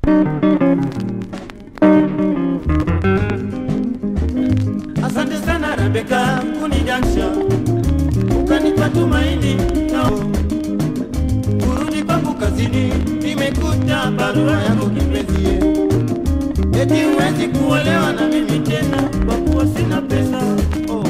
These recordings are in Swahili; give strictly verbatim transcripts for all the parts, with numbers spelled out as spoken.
Asante sana Rebeka kunijansha, ukanipa tumaini na kurudi kwangu kazini, nimekuta barua yako kipenzi, eti huwezi kuolewa na mimi tena kwa kuwa sina pesa. Oh.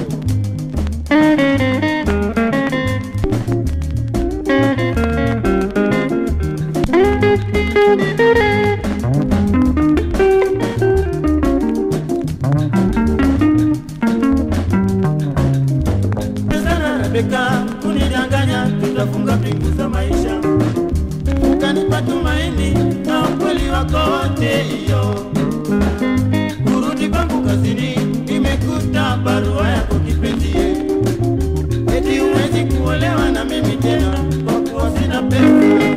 Rebeka kunidanganya, tutafunga pingu za maisha, ukanipa tumaini na ukweli wako wote. Iyo kurudi kwangu kazini, nimekuta barua yako kipenzi, eti huwezi kuolewa na mimi tena kwa kuwa sina pesa.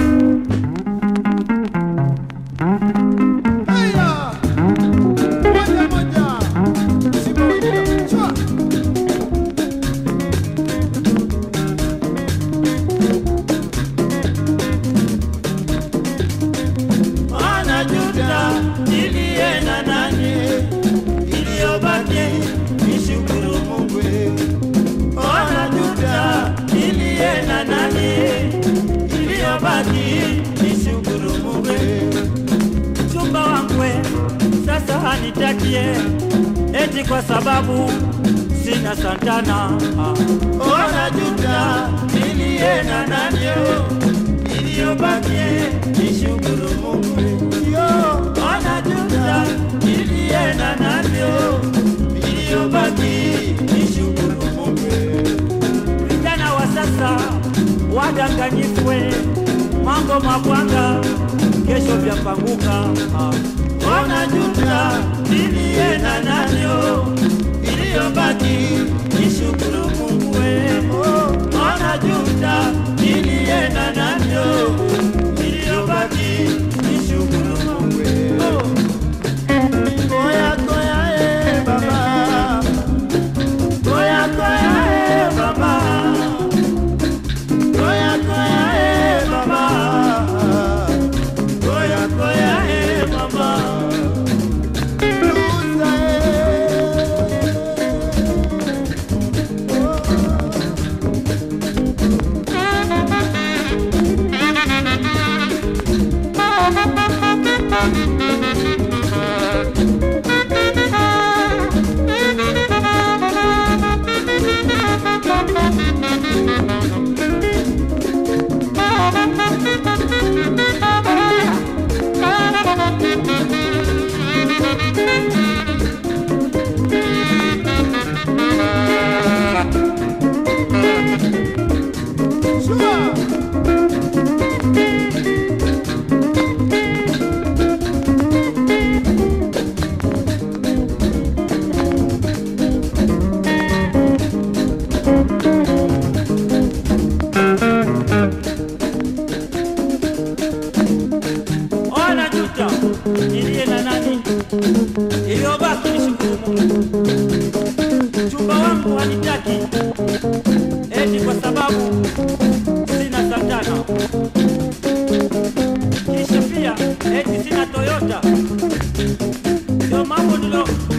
Chumba wangwe sasa hanitakie, eti kwa sababu sina santana. Ona juta nilienda nanyo, iliyobaki nishukuru Mungu. Ona juta nilienda nanyo, iliyobaki nishukuru Mungu. Vijana wa sasa wadanganyifwe, mambo mabwanga kesho vyapanguka. Ona juta nilienda nanyo, iliyobaki nishukuru Mungu. Ona juta nilienda nanyo, iliyobaki nishukuru Mungu. Goya goya e baba, goya goya e baba, goya goya e baba, goya goya e baba. Nilienda nani, iliyobaki nishukuru Mungu. Chumba wangu hanitaki, eti kwa sababu sina santana. Kisha pia eti sina Toyota. Ndio mambo nilo